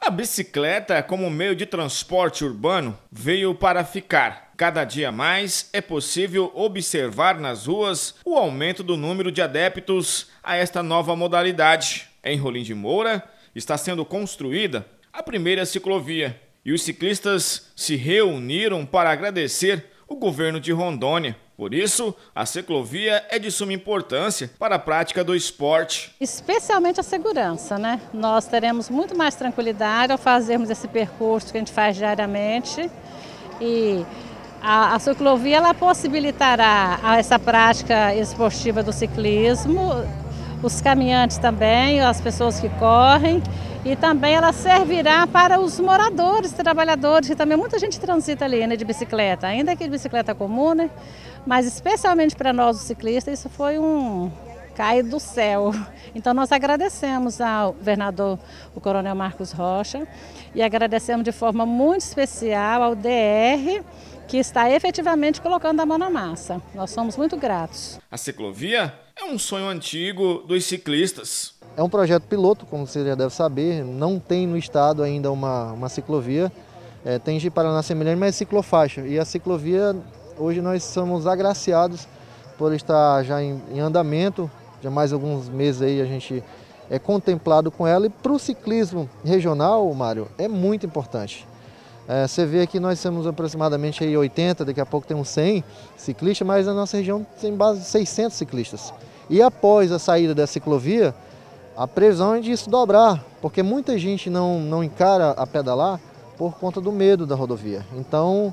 A bicicleta, como meio de transporte urbano, veio para ficar. Cada dia mais é possível observar nas ruas o aumento do número de adeptos a esta nova modalidade. Em Rolim de Moura está sendo construída a primeira ciclovia e os ciclistas se reuniram para agradecer o governo de Rondônia. Por isso, a ciclovia é de suma importância para a prática do esporte. Especialmente a segurança, né? Nós teremos muito mais tranquilidade ao fazermos esse percurso que a gente faz diariamente. E a ciclovia ela possibilitará essa prática esportiva do ciclismo, os caminhantes também, as pessoas que correm. E também ela servirá para os moradores, trabalhadores, que também muita gente transita ali, né, de bicicleta, ainda que de bicicleta comum, né? Mas especialmente para nós, os ciclistas, isso foi um cair do céu. Então nós agradecemos ao governador, o Coronel Marcos Rocha, e agradecemos de forma muito especial ao DR, que está efetivamente colocando a mão na massa. Nós somos muito gratos. A ciclovia é um sonho antigo dos ciclistas. É um projeto piloto, como você já deve saber, não tem no estado ainda uma ciclovia. Tem de Paraná semelhante, mas é ciclofaixa. E a ciclovia, hoje nós somos agraciados por estar já em andamento, já mais alguns meses aí a gente é contemplado com ela. E para o ciclismo regional, Mário, é muito importante. Você vê que nós temos aproximadamente aí 80, daqui a pouco tem uns 100 ciclistas, mas a nossa região tem base de 600 ciclistas. E após a saída da ciclovia, a previsão é disso dobrar, porque muita gente não encara a pedalar por conta do medo da rodovia. Então,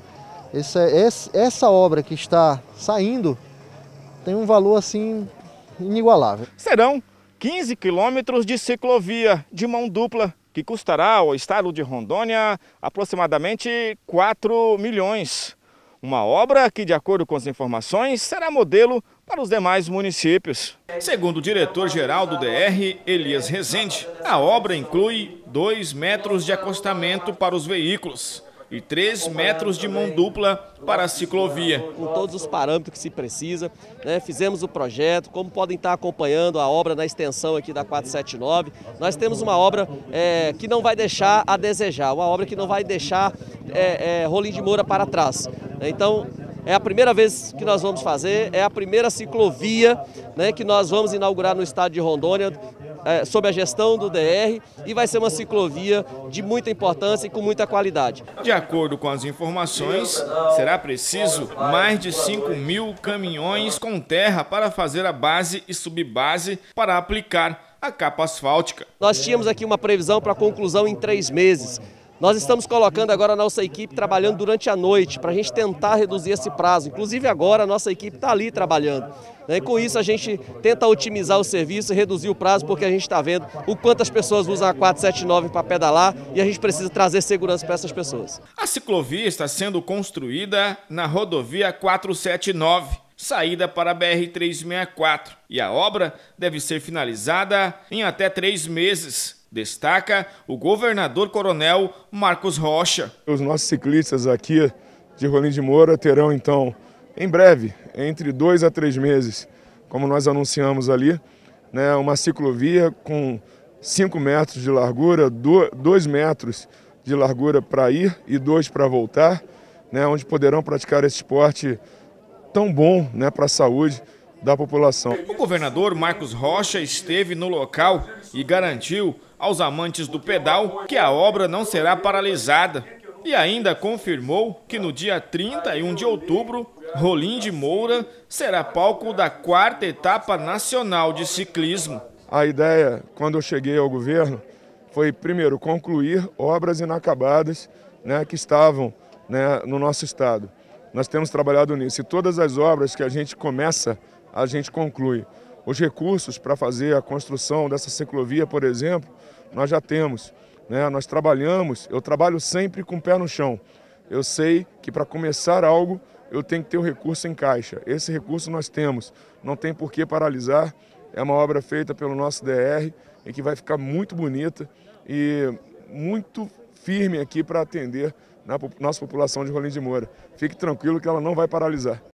essa obra que está saindo tem um valor assim inigualável. Serão 15 quilômetros de ciclovia de mão dupla, que custará ao estado de Rondônia aproximadamente 4 milhões. Uma obra que, de acordo com as informações, será modelo para os demais municípios. Segundo o diretor-geral do DR, Elias Rezende, a obra inclui 2 metros de acostamento para os veículos e 3 metros de mão dupla para a ciclovia. Com todos os parâmetros que se precisa, né? Fizemos o projeto, como podem estar acompanhando a obra na extensão aqui da 479. Nós temos uma obra que não vai deixar a desejar, uma obra que não vai deixar Rolim de Moura para trás. Então, é a primeira vez que nós vamos fazer, é a primeira ciclovia, né, que nós vamos inaugurar no estado de Rondônia, sob a gestão do DR, e vai ser uma ciclovia de muita importância e com muita qualidade. De acordo com as informações, será preciso mais de 5.000 caminhões com terra para fazer a base e subbase para aplicar a capa asfáltica. Nós tínhamos aqui uma previsão para conclusão em 3 meses. Nós estamos colocando agora a nossa equipe trabalhando durante a noite para a gente tentar reduzir esse prazo. Inclusive agora a nossa equipe está ali trabalhando. E com isso a gente tenta otimizar o serviço e reduzir o prazo, porque a gente está vendo o quanto as pessoas usam a 479 para pedalar e a gente precisa trazer segurança para essas pessoas. A ciclovia está sendo construída na rodovia 479. Saída para a BR-364, e a obra deve ser finalizada em até 3 meses, destaca o governador Coronel Marcos Rocha. Os nossos ciclistas aqui de Rolim de Moura terão então, em breve, entre 2 a 3 meses, como nós anunciamos ali, né, uma ciclovia com 5 metros de largura, 2 metros de largura para ir e 2 para voltar, né, onde poderão praticar esse esporte tão bom, né, para a saúde da população. O governador Marcos Rocha esteve no local e garantiu aos amantes do pedal que a obra não será paralisada. E ainda confirmou que no dia 31 de outubro, Rolim de Moura será palco da 4ª etapa nacional de ciclismo. A ideia, quando eu cheguei ao governo, foi primeiro concluir obras inacabadas, né, que estavam, né, no nosso estado. Nós temos trabalhado nisso e todas as obras que a gente começa, a gente conclui. Os recursos para fazer a construção dessa ciclovia, por exemplo, nós já temos, né? Nós trabalhamos, eu trabalho sempre com o pé no chão. Eu sei que para começar algo, eu tenho que ter o recurso em caixa. Esse recurso nós temos, não tem por que paralisar. É uma obra feita pelo nosso DR e que vai ficar muito bonita e muito firme aqui para atender na nossa população de Rolim de Moura. Fique tranquilo que ela não vai paralisar.